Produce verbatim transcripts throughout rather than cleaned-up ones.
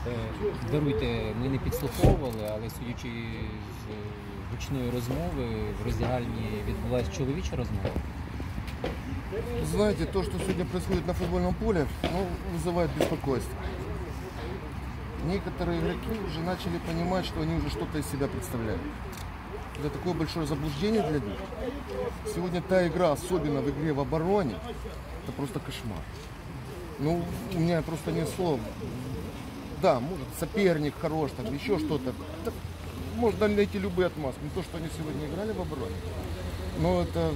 Даруйте, ми не підслуховували, але судячи з гучної розмови, в роздягальні відбулася чоловіча розмова. Знаете, то, что сегодня происходит на футбольном поле, ну, вызывает беспокойство. Некоторые игроки уже начали понимать, что они уже что-то из себя представляют. Это такое большое заблуждение для них. Сегодня та игра, особенно в игре в обороне, это просто кошмар. Ну, у меня просто нет слов. Да, может, соперник хорош, там, еще что-то. Можно найти любые отмазки. Не то, что они сегодня играли в обороне, но это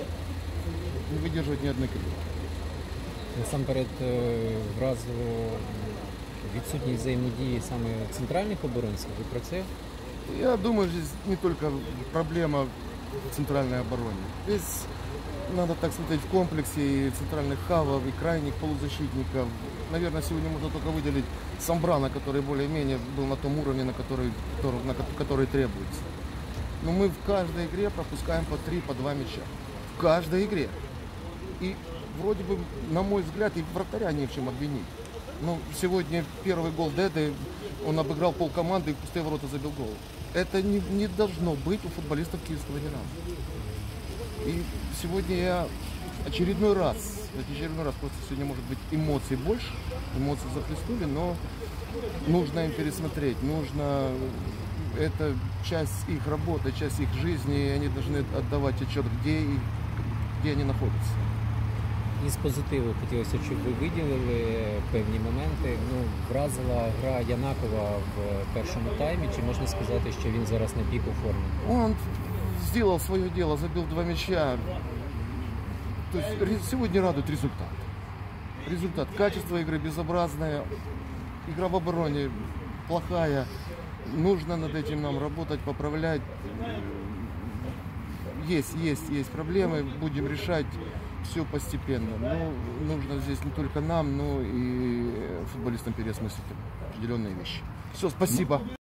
не выдерживает ни одной критики. Насамперед вразило відсутність взаємодії саме центральних оборонців. Ви про це? Я думаю, здесь не только проблема в центральной обороне. Здесь надо так смотреть в комплексе и центральных хавов, и крайних полузащитников. Наверное, сегодня можно только выделить Самбрана, который более-менее был на том уровне, на который, на который требуется. Но мы в каждой игре пропускаем по три, по два мяча. В каждой игре. И вроде бы, на мой взгляд, и вратаря не в чем обвинить. Но сегодня первый гол Деды, он обыграл полкоманды и в пустые ворота забил гол. Это не, не должно быть у футболистов Киевского Динамо. И сегодня я очередной раз, очередной раз, просто сегодня может быть эмоций больше, эмоции захлестнули, но нужно им пересмотреть, нужно, это часть их работы, часть их жизни, и они должны отдавать отчет, где, их, где они находятся. Із позитиву хотілося, щоб ви виділили певні моменти. Ну, вразила гра Янакова в першому таймі, чи можна сказати, що він зараз на піку форми? Он сделал свое дело, забил два мяча. То есть сегодня радует результат. Результат. Качество игры безобразное. Игра в обороне плохая. Нужно над этим нам работать, поправлять. Есть, есть, есть проблемы. Будем решать все постепенно. Но нужно здесь не только нам, но и футболистам переосмыслить определенные вещи. Все, спасибо.